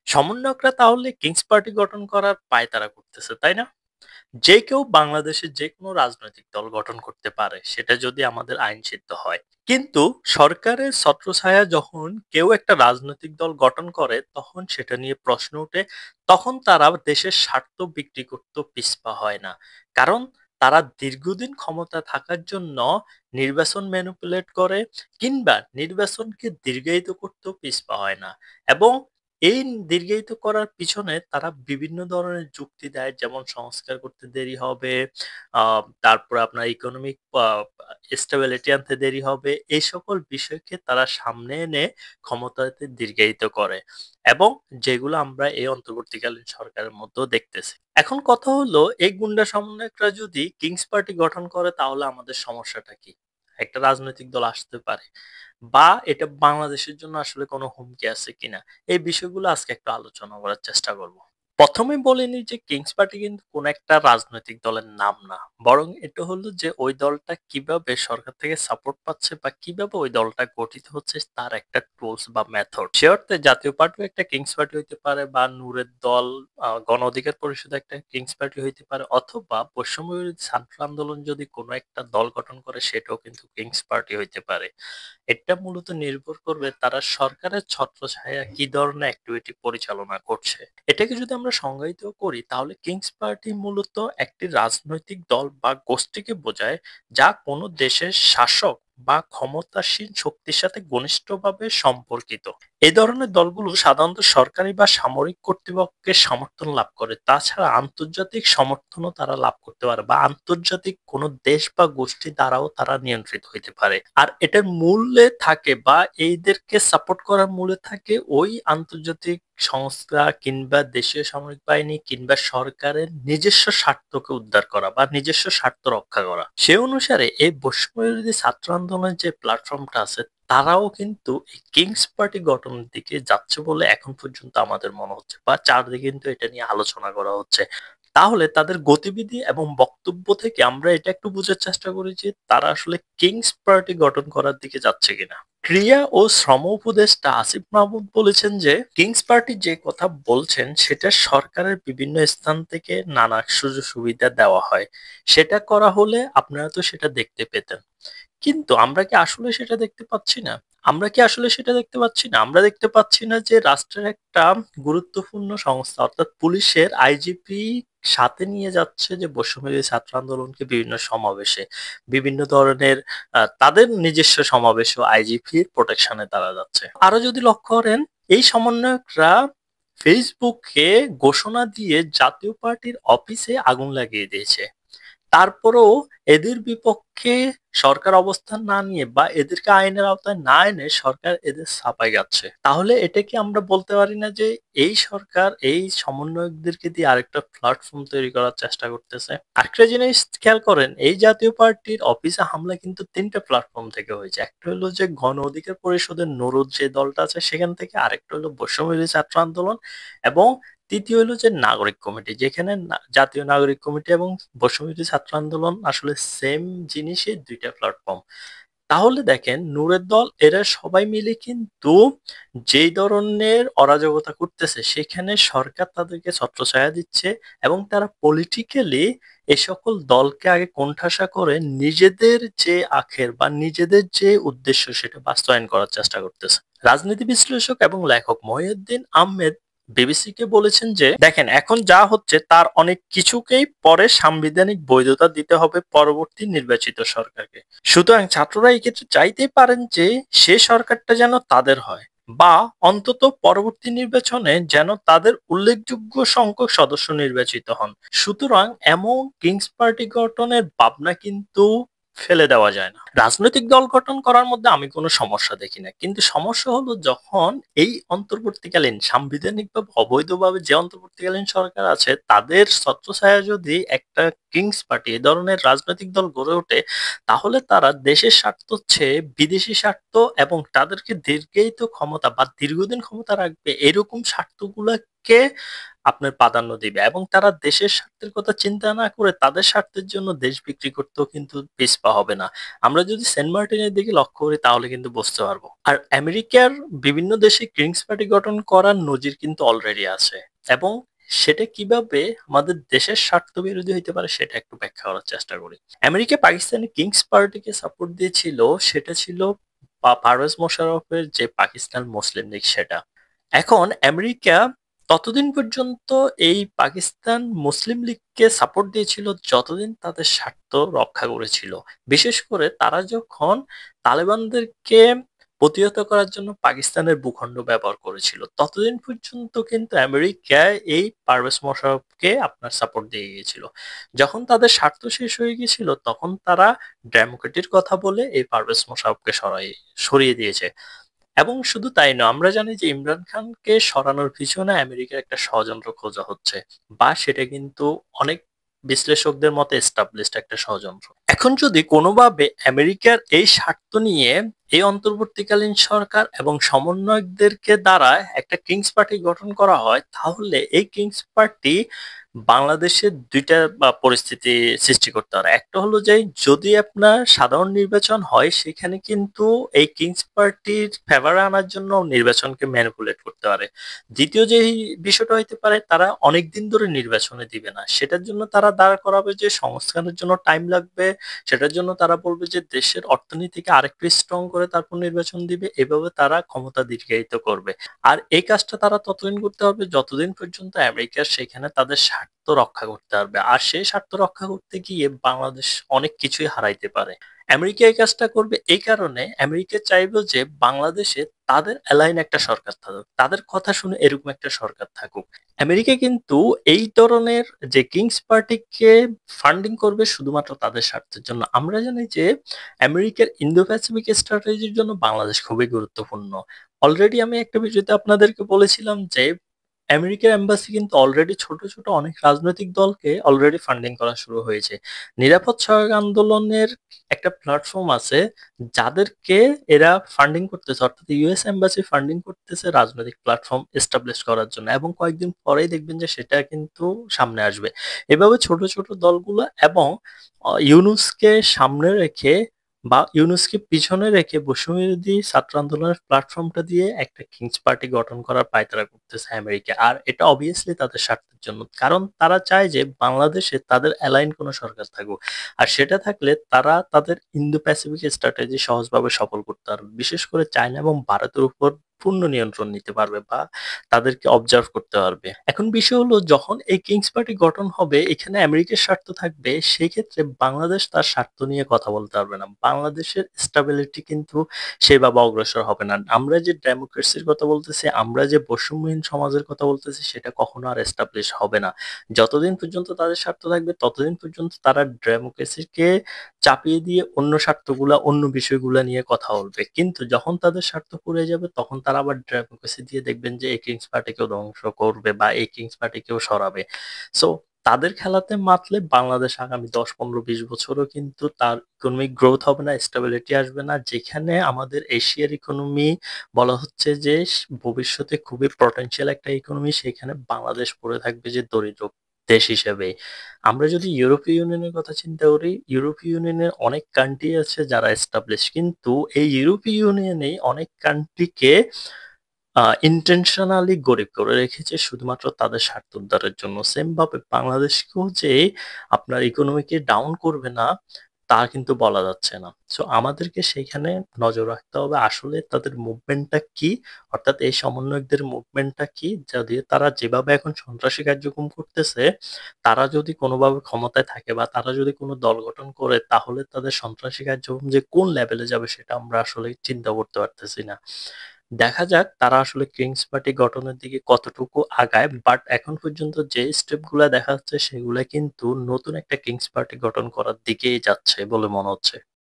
সমন্বয়করা তাহলে Kings party গঠন করার পায়তারা করতেছে, তাই না? যে কেউ বাংলাদেশে যেকোনো রাজনৈতিক দল গঠন করতে পারে, সেটা যদি আমাদের আইনসিদ্ধ হয়। কিন্তু সরকারের ছত্রছায়া যখন কেউ একটা রাজনৈতিক দল গঠন করে, তখন সেটা নিয়ে প্রশ্ন ওঠে। তখন তারা দেশের স্বার্থ বিক্রি করতেও পিছপা হয় না। কারণ তারা দীর্ঘদিন ক্ষমতা থাকার জন্য নির্বাচন ম্যানিপুলেট করে, কিংবা নির্বাচনকে দীর্ঘায়িত করতেও পিছপা হয় না। এবং এই দীর্ঘায়িত করার পিছনে তারা বিভিন্ন ধরনের যুক্তি দেয়, যেমন সংস্কার করতে দেরি হবে, তারপর আপনার ইকোনমিক স্টেবিলিটি আনতে দেরি হবে। এই সকল বিষয়কে তারা সামনে এনে ক্ষমতাতে দীর্ঘায়িত করে, এবং যেগুলো আমরা এই অন্তর্বর্তীকালীন সরকারের মধ্যেও দেখতেছি। এখন কথা হলো, এই গুন্ডা সমন্বয়করা যদি কিংস পার্টি গঠন করে, তাহলে আমাদের সমস্যাটা কি? একটা রাজনৈতিক দল আসতে পারে, বা এটা বাংলাদেশের জন্য আসলে কোনো হুমকি আছে কিনা, এই বিষয়গুলো আজকে একটু আলোচনা করার চেষ্টা করব। প্রথমে বলে নিই যে কিংস পার্টি কিন্তু কোন একটা রাজনৈতিক দলের নাম না, বরং এটা হলো যে ওই দলটা কিভাবে সরকার থেকে সাপোর্ট পাচ্ছে বা কিভাবে ওই দলটা গঠিত হচ্ছে তার একটা টুলস বা মেথড। সে অর্থে জাতীয় পার্টি একটা কিংস পার্টি হইতে পারে, বা নূরের দল গণ অধিকার পরিষদ একটা কিংস পার্টি হইতে পারে, অথবা বৈষম্য বিরোধী ছাত্র আন্দোলন যদি কোনো একটা দল গঠন করে, সেটাও কিন্তু কিংস পার্টি হইতে পারে। এটা মূলত নির্ভর করবে তারা সরকারের ছত্রছায়া কি ধরনের অ্যাক্টিভিটি পরিচালনা করছে। এটাকে যদি আমরা সংজ্ঞায়িত করি, তাহলে কিংস পার্টি মূলত একটি রাজনৈতিক দল বা গোষ্ঠীকে বোঝায়, যা কোনো দেশের শাসক বা ক্ষমতাসীন শক্তির সাথে ঘনিষ্ঠভাবে সম্পর্কিত। এই ধরনের দলগুলো সাধারণত সরকারি বা সামরিক কর্তৃপক্ষের সমর্থন লাভ করে। তাছাড়া আন্তর্জাতিক সমর্থনও তারা লাভ করতে পারে, বা আন্তর্জাতিক কোনো দেশ বা গোষ্ঠী দ্বারাও তারা নিয়ন্ত্রিত হইতে পারে। আর এটার মূলে থাকে, বা এইদেরকে সাপোর্ট করার মূলে থাকে ওই আন্তর্জাতিক সংস্থা, কিংবা দেশীয় সামরিক বাহিনী, কিংবা সরকারের নিজস্ব স্বার্থকে উদ্ধার করা বা নিজস্ব স্বার্থ রক্ষা করা। সে অনুসারে এই বৈষম্য বিরোধী ছাত্র আন্দোলনের যে প্ল্যাটফর্মটা আছে, তারাও কিন্তু এই কিংস পার্টি গঠনের দিকে যাচ্ছে বলে এখন পর্যন্ত আমাদের মনে হচ্ছে, বা চারদিকে কিন্তু এটা নিয়ে আলোচনা করা হচ্ছে। তাহলে তাদের গতিবিধি এবং বক্তব্য থেকে আমরা এটা একটু বোঝার চেষ্টা করি যে তারা আসলে কিংস পার্টি গঠন করার দিকে যাচ্ছে কিনা। ক্রিয়া ও শ্রম উপদেষ্টা আসিফ মাহমুদ বলেছেন যে কিংস পার্টি যে কথা বলছেন সেটা সরকারের বিভিন্ন স্থান থেকে নানা সুযোগ সুবিধা দেওয়া হয়, সেটা করা হলে আপনারা তো সেটা দেখতে পেতেন। কিন্তু আমরা কি আসলে সেটা দেখতে পাচ্ছি না? আমরা কি আসলে সেটা দেখতে পাচ্ছি না? আমরা দেখতে পাচ্ছি না যে রাষ্ট্রের একটা গুরুত্বপূর্ণ সংস্থা, অর্থাৎ পুলিশের আইজিপি সাথে নিয়ে যাচ্ছে যে বৈষম্যবিরোধী ছাত্র আন্দোলনকে বিভিন্ন সমাবেশে, বিভিন্ন ধরনের তাদের নিজস্ব সমাবেশও আইজিপির প্রোটেকশনে তারা যাচ্ছে। আরো যদি লক্ষ্য করেন, এই সমন্বয়করা ফেসবুকে ঘোষণা দিয়ে জাতীয় পার্টির অফিসে আগুন লাগিয়ে দিয়েছে। তারপরেও এদের বিপক্ষে সরকার অবস্থান না নিয়ে, বা এদেরকে আইনের আওতায় না এনে সরকার এদের ছাপাই যাচ্ছে। তাহলে এটা কি আমরা বলতে পারি না যে এই সরকার এই সমন্বয়কদেরকে দিয়ে আরেকটা প্ল্যাটফর্ম তৈরি করার চেষ্টা করতেছে? আরেকটা জিনিস খেয়াল করেন, এই জাতীয় পার্টির অফিসে হামলা কিন্তু তিনটা প্ল্যাটফর্ম থেকে হয়েছে। একটা হলো যে গণ অধিকার পরিষদের নুরুল যে দলটা আছে সেখান থেকে, আরেকটা হলো বৈষম্য বিরোধী ছাত্র আন্দোলন, এবং তৃতীয় হলো যে নাগরিক কমিটি, যেখানে জাতীয় নাগরিক কমিটি এবং বৈষম্যবিরোধী ছাত্র আন্দোলন আসলে সেম জিনিসই, দুইটা প্ল্যাটফর্ম। তাহলে দেখেন, নূরের দল এরা সবাই মিলে কিন্তু যেই ধরনের অরাজকতা করতেছে, সেখানে সরকার তাদেরকে ছত্রছায়া দিচ্ছে, এবং তারা পলিটিক্যালি এই সকল দলকে আগে কোণঠাসা করে নিজেদের যে আখের বা নিজেদের যে উদ্দেশ্য সেটা বাস্তবায়ন করার চেষ্টা করতেছে। রাজনীতি বিশ্লেষক এবং লেখক মহিউদ্দিন আহমেদ বিবিসিকে বলেছেন যে দেখেন, এখন যা হচ্ছে তার অনেক কিছুকেই পরে সাংবিধানিক বৈধতা দিতে হবে পরবর্তী নির্বাচিত সরকারকে। সুতরাং ছাত্ররা এই ক্ষেত্রে চাইতেই পারেন যে সে সরকারটা যেন তাদের হয়, বা অন্তত পরবর্তী নির্বাচনে যেন তাদের উল্লেখযোগ্য সংখ্যক সদস্য নির্বাচিত হন। সুতরাং এমন কিংস পার্টি গঠনের ভাবনা কিন্তু ফেলে দেওয়া যায় না। রাজনৈতিক দল গঠন করার মধ্যে আমি কোনো সমস্যা দেখি না, কিন্তু সমস্যা হলো যখন এই অন্তর্বর্তীকালীন সাংবিধানিকভাবে অবৈধভাবে যে অন্তর্বর্তীকালীন সরকার আছে, তাদের ছত্রছায়া যদি একটা কিংস পার্টি এই ধরনের রাজনৈতিক দল গড়ে ওঠে, তাহলে তারা দেশের স্বার্থ চেয়ে বিদেশি স্বার্থ, এবং তাদেরকে দীর্ঘায়িত ক্ষমতা বা দীর্ঘদিন ক্ষমতা রাখবে এরকম স্বার্থগুলোকে আপনার প্রাধান্য দিবে এবং তারা দেশের স্বার্থের কথা চিন্তা না করে তাদের স্বার্থের জন্য দেশ বিক্রি করতেও কিন্তু পিছপা হবে না। আমরা যদি সেন্ট মার্টিনের দিকে লক্ষ্য করি তাহলে কিন্তু বুঝতে পারবো। আর আমেরিকার বিভিন্ন দেশে কিংস পার্টি গঠন করার নজির কিন্তু অলরেডি আছে এবং সেটা কিভাবে আমাদের দেশের স্বার্থ বিরোধী হইতে পারে সেটা একটু ব্যাখ্যা করার চেষ্টা করি। আমেরিকা পাকিস্তানি কিংস পার্টিকে সাপোর্ট দিয়েছিল, সেটা ছিল পারভেজ মোশাররফের যে পাকিস্তান মুসলিম লীগ সেটা। এখন আমেরিকা ততদিন পর্যন্ত এই পাকিস্তান মুসলিম লীগকে সাপোর্ট দিয়েছিল যতদিন তাদের স্বার্থ রক্ষা করেছিল। বিশেষ করে তারা যখন তালেবানদেরকে প্রতিহত করার জন্য পাকিস্তানের ভূখণ্ড ব্যবহার করেছিল ততদিন পর্যন্ত কিন্তু আমেরিকা এই পারভেজ মোশাররফকে আপনার সাপোর্ট দিয়ে গিয়েছিল। যখন তাদের স্বার্থ শেষ হয়ে গিয়েছিল তখন তারা ডেমোক্রেটির কথা বলে এই পারভেজ মোশাররফকে সরিয়ে দিয়েছে। এবং শুধু তাই নয়, আমরা জানি যে ইমরান খানকে সরানোর পিছনে আমেরিকার একটা ষড়যন্ত্র খোঁজা হচ্ছে বা সেটা কিন্তু অনেক বিশ্লেষকদের মতে এস্টাবলিশড একটা ষড়যন্ত্র। এখন যদি কোনোভাবে আমেরিকার এই স্বার্থ নিয়ে এই অন্তর্বর্তীকালীন সরকার এবং সমন্বয়কদেরকে দ্বারা একটা কিংস পার্টি গঠন করা হয় তাহলে এই কিংস পার্টি বাংলাদেশের দুইটা পরিস্থিতি সৃষ্টি করতে পারে। একটা হলো যে যদি আপনার সাধারণ নির্বাচন হয় সেখানে কিন্তু এই কিংস পার্টির ফেভারে আনার জন্য নির্বাচনকে ম্যানিপুলেট করতে পারে। দ্বিতীয় যে বিষয়টা হইতে পারে তারা অনেকদিন ধরে নির্বাচনে দিবে না, সেটার জন্য তারা দাঁড় করাবে যে সংস্কারের জন্য টাইম লাগবে, সেটার জন্য তারা বলবে যে দেশের অর্থনীতিকে আরেকটু স্ট্রং করে তারপর নির্বাচন দিবে, এভাবে তারা ক্ষমতা দীর্ঘায়িত করবে। আর এই কাজটা তারা ততদিন করতে হবে যতদিন পর্যন্ত আমেরিকা সেখানে তাদের স্বার্থ রক্ষা করতে পারবে। আর সেই স্বার্থ রক্ষা করতে গিয়ে বাংলাদেশ অনেক কিছুই হারাইতে পারে। আমেরিকা এই কাজটা করবে এই কারণে আমেরিকা চাইবে যে বাংলাদেশে তাদের অ্যালাইন একটা সরকার থাকুক, তাদের কথা শুনে এরকম একটা সরকার থাকুক। আমেরিকা কিন্তু এই ধরনের যে কিংস পার্টিকে ফান্ডিং করবে শুধুমাত্র তাদের স্বার্থের জন্য। আমরা জানি যে আমেরিকার ইন্দো প্যাসিফিক স্ট্র্যাটেজির জন্য বাংলাদেশ খুবই গুরুত্বপূর্ণ। অলরেডি আমি একটা ভিডিওতে আপনাদেরকে বলেছিলাম যে আমেরিকার এম্বাসি কিন্তু অলরেডি ছোট ছোট অনেক রাজনৈতিক দলকে অলরেডি ফান্ডিং করা শুরু হয়েছে। নিরাপদ সহায়ক আন্দোলনের একটা প্ল্যাটফর্ম আছে যাদেরকে এরা ফান্ডিং করতেছে, অর্থাৎ ইউএস এম্বাসি ফান্ডিং করতেছে রাজনৈতিক প্ল্যাটফর্ম এস্টাবলিশ করার জন্য এবং কয়েকদিন পরেই দেখবেন যে সেটা কিন্তু সামনে আসবে। এভাবে ছোট ছোট দলগুলো এবং ইউনুসকে সামনে রেখে বা ইউনুসকে পিছনে রেখে বৈষম্যবিরোধী ছাত্র আন্দোলনের প্ল্যাটফর্মটা দিয়ে একটা কিংস পার্টি গঠন করার পায়তারা করতেছে আমেরিকা। আর এটা অবভিয়াসলি তাদের স্বার্থের জন্য, কারণ তারা চায় যে বাংলাদেশে তাদের অ্যালাইন কোনো সরকার থাকুক। আর সেটা থাকলে তারা তাদের ইন্দো প্যাসিফিক স্ট্র্যাটেজি সহজভাবে সফল করতে পারবে, বিশেষ করে চায়না এবং ভারতের উপর পূর্ণ নিয়ন্ত্রণ নিতে পারবে বা তাদেরকে অবজার্ভ করতে পারবে। এখন বিষয় হলো যখন এই কিংস পার্টি গঠন হবে এখানে আমেরিকার স্বার্থ থাকবে, সেই ক্ষেত্রে বাংলাদেশ তার স্বার্থ নিয়ে কথা বলতে পারবে না। বাংলাদেশের স্টেবিলিটি কিন্তু সেভাবে অগ্রসর হবে না। আমরা যে ডেমোক্রেসির কথা বলতেছি, আমরা যে বৈষম্যহীন সমাজের কথা বলতেছি সেটা কখনো আর এস্টাবলিশ হবে না। যতদিন পর্যন্ত তাদের স্বার্থ থাকবে ততদিন পর্যন্ত তারা ডেমোক্রেসিকে চাপিয়ে দিয়ে অন্য স্বার্থগুলা অন্য বিষয়গুলা নিয়ে কথা বলবে। কিন্তু যখন তাদের স্বার্থ পুড়ে যাবে তখন তারা আবার ডেমোক্রেসি দিয়ে দেখবেন যে এই কিংস পার্টিকেও ধ্বংস করবে বা এই কিংস পার্টিকেও সরাবে। সো তাদের খেলাতে মাতলে বাংলাদেশ আগামী 10, 15, 20 বছরও কিন্তু তার ইকোনমিক গ্রোথ হবে না, স্টেবিলিটি আসবে না। যেখানে আমাদের এশিয়ার ইকোনমি বলা হচ্ছে যে ভবিষ্যতে খুবই পটেনশিয়াল একটা ইকোনমি, সেখানে বাংলাদেশ পড়ে থাকবে যে দরিদ্র দেশ হিসেবে। আমরা যদি ইউরোপীয় ইউনিয়নের কথা চিন্তা করি, ইউরোপীয় ইউনিয়নের অনেক কান্ট্রি আছে যারা এস্টাবলিশ, কিন্তু এই ইউরোপীয় ইউনিয়নে অনেক কান্ট্রিকে ইন্টেনশনালি গরিব করে রেখেছে শুধুমাত্র তাদের স্বার্থ উদ্ধারের জন্য। সেম ভাবে বাংলাদেশকেও যে আপনার ইকোনমিকে ডাউন করবে না তা কিন্তু বলা যাচ্ছে না। সো আমাদেরকে সেইখানে নজর রাখতে হবে আসলে তাদের মুভমেন্টটা কি, অর্থাৎ এই সমন্বয়কদের মুভমেন্টটা কি। যদি তারা যেভাবে এখন সন্ত্রাসী কার্যক্রম করতেছে, তারা যদি কোনোভাবে ক্ষমতায় থাকে বা তারা যদি কোনো দল গঠন করে তাহলে তাদের সন্ত্রাসী কার্যক্রম যে কোন লেভেলে যাবে সেটা আমরা আসলে চিন্তা করতে পারতেছি না। দেখা যাক তারা আসলে কিংস পার্টি গঠনের দিকে কতটুকু আগায়। বাট এখন পর্যন্ত যে স্টেপ গুলা দেখা যাচ্ছে সেগুলা কিন্তু নতুন একটা কিংস পার্টি গঠন করার দিকেই যাচ্ছে বলে মনে হচ্ছে।